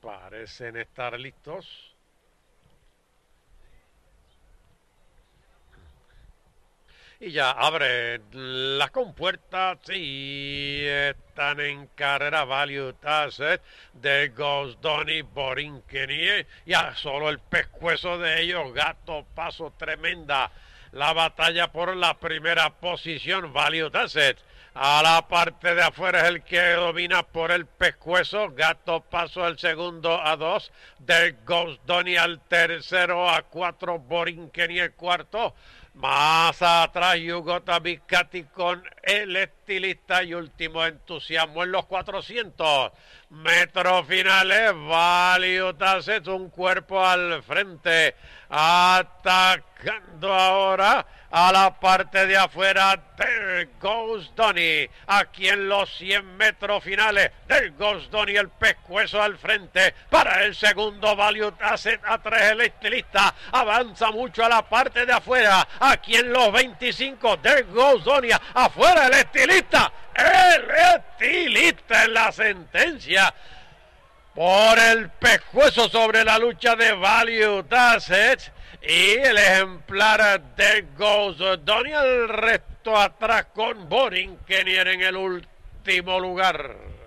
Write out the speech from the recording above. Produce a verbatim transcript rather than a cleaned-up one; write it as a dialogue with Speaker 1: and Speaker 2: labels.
Speaker 1: Parecen estar listos. Y ya abre la compuerta. Sí, están en carrera Value Tasset de Ghost Donny Borinquen. Ya solo el pescuezo de ellos. Gato Paso, tremenda la batalla por la primera posición. Value Tasset a la parte de afuera es el que domina por el pescuezo. Gato Paso al segundo a dos. De Ghost Donny al tercero a cuatro. Borinquen y el cuarto. Más atrás Yugota Biscati con el estilista y último entusiasmo en los cuatrocientos metros finales. Value Tasset, un cuerpo al frente, atacando ahora a la parte de afuera del Ghost Donny. Aquí en los cien metros finales del Ghost Donny, el pescuezo al frente para el segundo. Value Tasset a tres, el estilista avanza mucho a la parte de afuera. Aquí en los veinticinco del Ghost Donny, afuera el estilista. El estilista en la sentencia por el pescuezo sobre la lucha de Value Tasset y el ejemplar de Ghost Donny, el resto atrás con Borinquen en el último lugar.